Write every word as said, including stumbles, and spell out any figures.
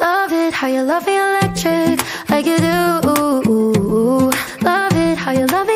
Love it how you love me electric, like you do. Love it how you love me